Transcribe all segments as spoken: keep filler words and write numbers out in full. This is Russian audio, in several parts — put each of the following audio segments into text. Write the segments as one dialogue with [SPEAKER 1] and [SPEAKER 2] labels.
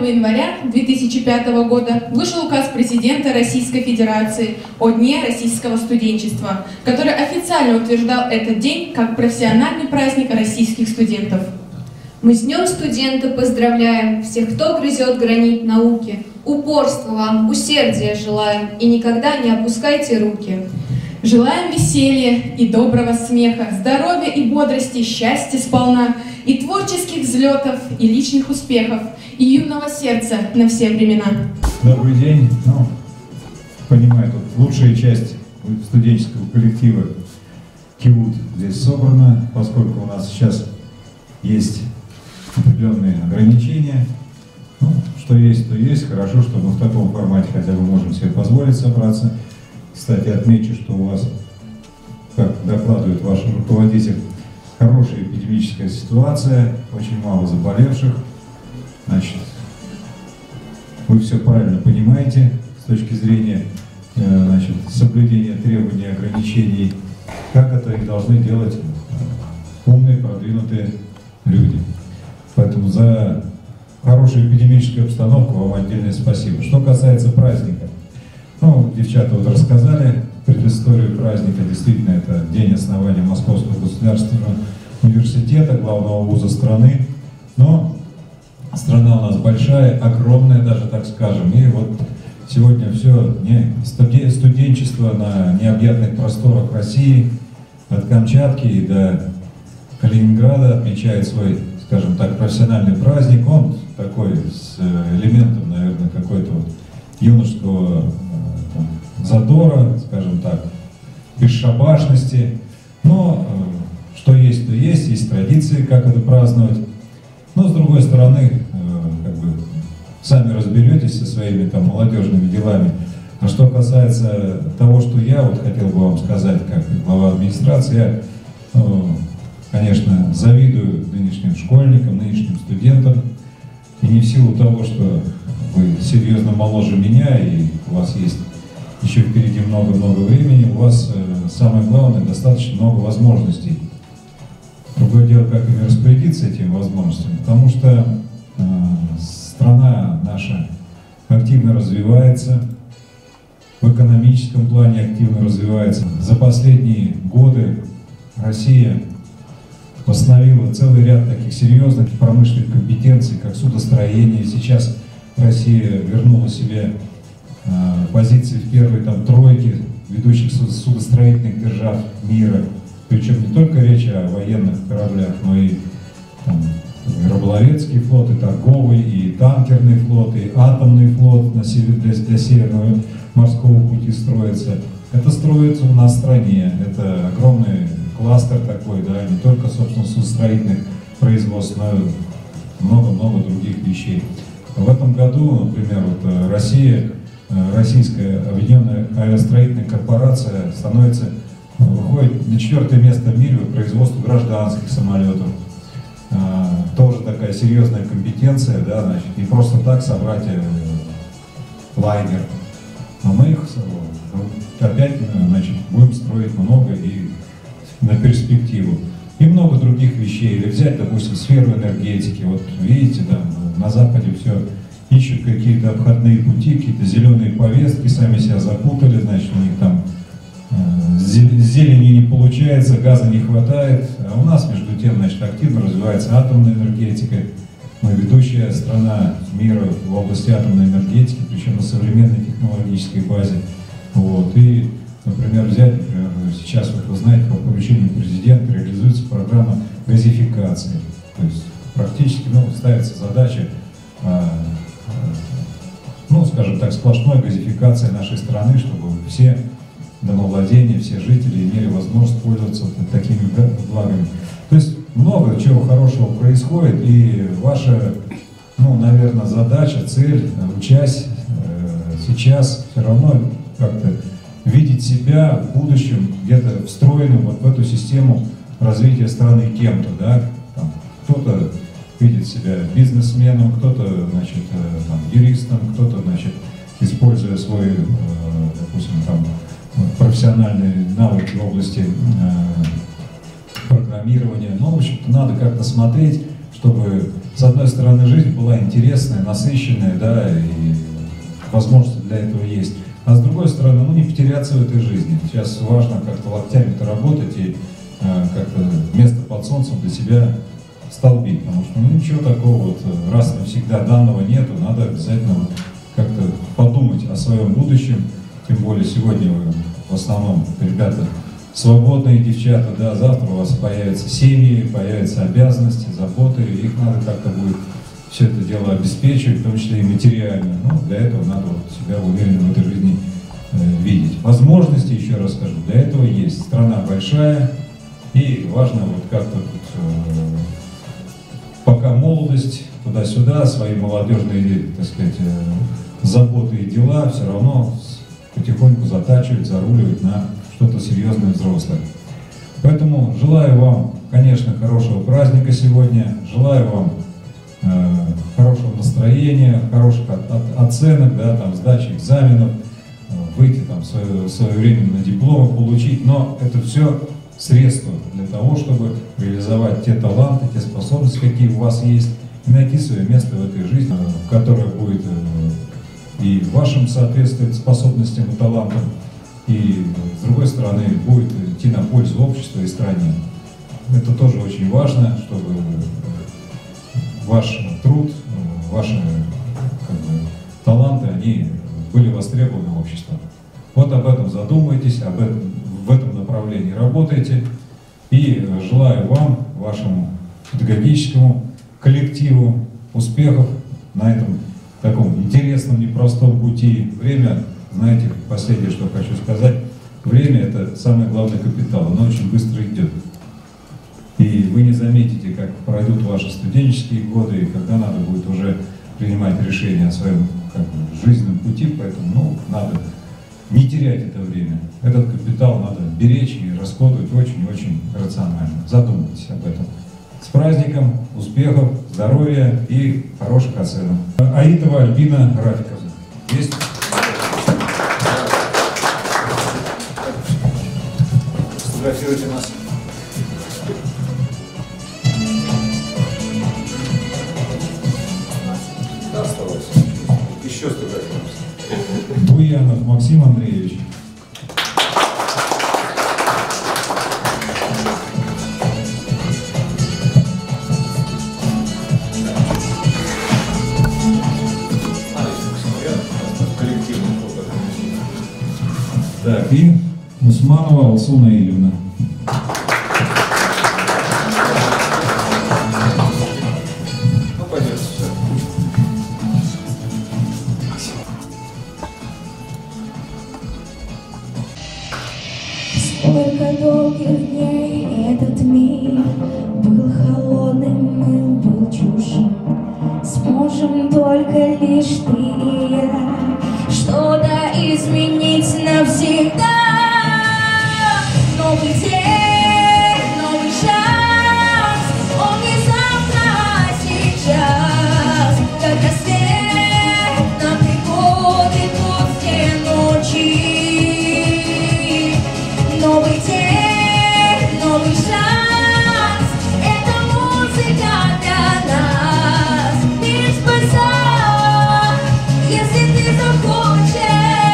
[SPEAKER 1] пятого января две тысячи пятого года вышел указ президента Российской Федерации о Дне российского студенчества, который официально утверждал этот день как профессиональный праздник российских студентов.
[SPEAKER 2] Мы с Днем студента поздравляем всех, кто грызет гранит науки. Упорства вам, усердия желаем, и никогда не опускайте руки.
[SPEAKER 1] Желаем веселья и доброго смеха, здоровья и бодрости, счастья сполна, и творческих взлетов, и личных успехов, и юного сердца на все времена.
[SPEAKER 3] Добрый день. Ну, понимаю, тут лучшая часть студенческого коллектива КИВУД здесь собрана, поскольку у нас сейчас есть определенные ограничения. Ну, что есть, то есть. Хорошо, что мы в таком формате хотя бы можем себе позволить собраться. Кстати, отмечу, что у вас, как докладывает ваш руководитель, хорошая эпидемическая ситуация, очень мало заболевших. Значит, вы все правильно понимаете с точки зрения значит, соблюдения требований и ограничений, как это и должны делать умные, продвинутые люди. Поэтому за хорошую эпидемическую обстановку вам отдельное спасибо. Что касается праздника, ну, девчата вот рассказали предысторию праздника. Действительно, это день основания Московского государственного университета, главного вуза страны. Но страна у нас большая, огромная даже, так скажем. И вот сегодня все не, студенчество на необъятных просторах России, от Камчатки и до Калининграда отмечает свой, скажем так, профессиональный праздник. Он такой с элементом, наверное, какой-то вот юношеского там, задора, скажем так, бесшабашности. Но э, что есть, то есть, есть традиции, как это праздновать. Но с другой стороны, э, как бы, сами разберетесь со своими там молодежными делами. А что касается того, что я вот хотел бы вам сказать, как глава администрации, я, э, конечно, завидую нынешним школьникам, нынешним студентам. И не в силу того, что вы серьезно моложе меня, и у вас есть еще впереди много-много времени, у вас э, самое главное, достаточно много возможностей. Другое дело, как ими распорядиться этими возможностями, потому что э, страна наша активно развивается, в экономическом плане активно развивается. За последние годы Россия восстановила целый ряд таких серьезных промышленных компетенций, как судостроение. Сейчас Россия вернула себе э, позиции в первой там, тройке ведущих судостроительных держав мира. Причем не только речь о военных кораблях, но и, там, и рыболовецкий флот, и торговый, и танкерный флот, и атомный флот на север, для, для Северного морского пути строится. Это строится у нас в стране. Это огромный кластер такой, да, не только, собственно, судостроительных производств, но и много-много других вещей. В этом году, например, вот Россия, Российская объединенная авиастроительная корпорация становится, выходит на четвертое место в мире по производству гражданских самолетов. Тоже такая серьезная компетенция, да, значит, не просто так собрать лайнер, а мы их опять, значит, будем строить много и на перспективу. И много других вещей. Или взять, допустим, сферу энергетики. Вот видите, да, на Западе все ищут какие-то обходные пути, какие-то зеленые повестки, сами себя запутали, значит, у них там э, зелени не получается, газа не хватает. А у нас, между тем, значит, активно развивается атомная энергетика. Мы ведущая страна мира в области атомной энергетики, причем на современной технологической базе. Вот. И, например, взять, например, сейчас, вот вы знаете, по поручению президента реализуется программа газификации. То есть практически, ну, ставится задача, э, ну, скажем так, сплошной газификации нашей страны, чтобы все домовладения, все жители имели возможность пользоваться такими благами. То есть много чего хорошего происходит, и ваша, ну, наверное, задача, цель, учась э, сейчас все равно как-то видеть себя в будущем где-то встроенным вот в эту систему развития страны кем-то, да, там, кто-то видит себя бизнесменом, кто-то, значит, там, юристом, кто-то, значит, используя свой, э, допустим, там, профессиональные навыки в области э, программирования. Ну, в общем-то, надо как-то смотреть, чтобы с одной стороны, жизнь была интересная, насыщенная, да, и возможности для этого есть. А с другой стороны, ну, не потеряться в этой жизни. Сейчас важно как-то локтями-то работать и э, как-то место под солнцем для себя столбить. Потому что ну, ничего такого вот раз навсегда данного нету. Надо обязательно вот как-то подумать о своем будущем. Тем более сегодня вы в основном ребята свободные девчата, да, завтра у вас появятся семьи, появятся обязанности, заботы. Их надо как-то будет все это дело обеспечивать, в том числе и материально. Ну, для этого надо вот себя уверенно в этой жизни э, видеть. Возможности, еще раз скажу, для этого есть. Страна большая, и важно вот как-то тут, э, пока молодость, туда-сюда, свои молодежные, так сказать, э, заботы и дела все равно потихоньку затачивать, заруливать на что-то серьезное, взрослое. Поэтому желаю вам, конечно, хорошего праздника сегодня, желаю вам хорошего настроения, хороших от, от, оценок, да, там, сдачи экзаменов, выйти там свое, своевременно дипломы получить, но это все средства для того, чтобы реализовать те таланты, те способности, какие у вас есть, и найти свое место в этой жизни, которое будет и вашим соответствовать способностям и талантам, и с другой стороны будет идти на пользу обществу и стране. Это тоже очень важно, чтобы ваш труд, ваши как бы, таланты, они были востребованы обществом. Вот об этом задумайтесь, об этом, в этом направлении работайте. И желаю вам, вашему педагогическому коллективу успехов на этом таком интересном, непростом пути. Время, знаете, последнее, что хочу сказать, время – это самый главный капитал, оно очень быстро идет. И вы не заметите, как пройдут ваши студенческие годы, и когда надо будет уже принимать решения о своем как бы, жизненном пути, поэтому ну, надо не терять это время. Этот капитал надо беречь и расходовать очень-очень рационально. Задумайтесь об этом. С праздником, успехов, здоровья и хороших оценок. Аитова Альбина Рафиковна. Есть? Сфотографируйте нас.
[SPEAKER 4] Осталось. Еще сфотографируемся.
[SPEAKER 3] Буянов Максим Андреевич. Так, и Усманова Алсуна Ильевна.
[SPEAKER 4] Ну, пойдет все.
[SPEAKER 5] Сколько долгих дней этот мир был холодным, мы был чужим. Сможем только лишь ты и я что-то изменить навсегда. Новый день, новый шанс, он не завтра, а сейчас. Как рассвет нам приходит тут все ночи. Новый день, новый шанс, это музыка для нас. Мир спасет, если ты захочешь.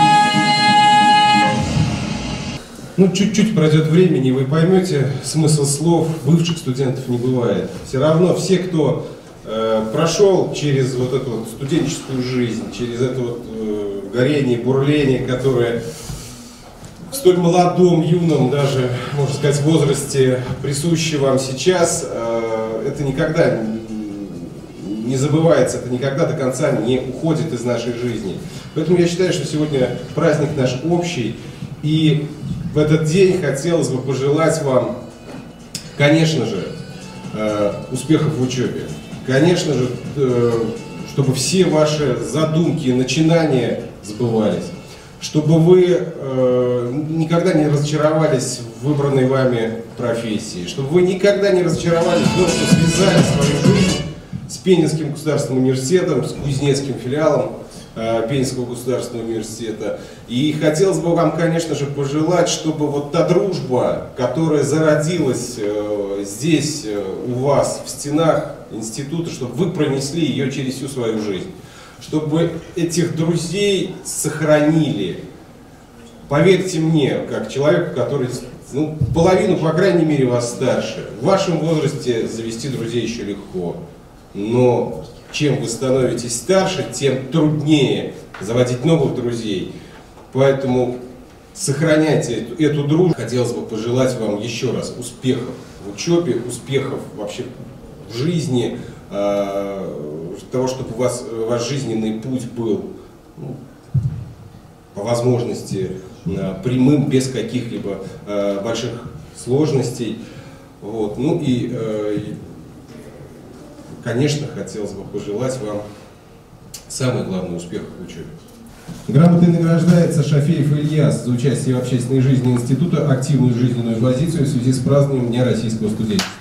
[SPEAKER 4] Ну, чуть-чуть пройдет времени, и вы поймете смысл слов. Бывших студентов не бывает. Все равно все, кто э, прошел через вот эту вот студенческую жизнь, через это вот э, горение, бурление, которое в столь молодом, юном даже, можно сказать, возрасте присуще вам сейчас, э, это никогда не забывается, это никогда до конца не уходит из нашей жизни. Поэтому я считаю, что сегодня праздник наш общий, и в этот день хотелось бы пожелать вам, конечно же, э, успехов в учебе, конечно же, э, чтобы все ваши задумки и начинания сбывались, чтобы вы э, никогда не разочаровались в выбранной вами профессии, чтобы вы никогда не разочаровались в том, что связали свою жизнь с Пензенским государственным университетом, с Кузнецким филиалом э, Пензенского государственного университета. И хотелось бы вам, конечно же, пожелать, чтобы вот та дружба, которая зародилась э, здесь, э, у вас, в стенах института, чтобы вы пронесли ее через всю свою жизнь. Чтобы этих друзей сохранили. Поверьте мне, как человеку, который, ну, половину, по крайней мере, вас старше. В вашем возрасте завести друзей еще легко. Но чем вы становитесь старше, тем труднее заводить новых друзей. Поэтому сохраняйте эту, эту дружбу. Хотелось бы пожелать вам еще раз успехов в учебе, успехов вообще в жизни, э, того, чтобы у вас, ваш жизненный путь был, ну, по возможности э, прямым, без каких-либо э, больших сложностей. Вот. Ну и, э, конечно, хотелось бы пожелать вам самый главный успех в учебе.
[SPEAKER 6] Грамотой награждается Шафеев Ильяс за участие в общественной жизни института, активную жизненную позицию в связи с празднованием Дня российского студенчества.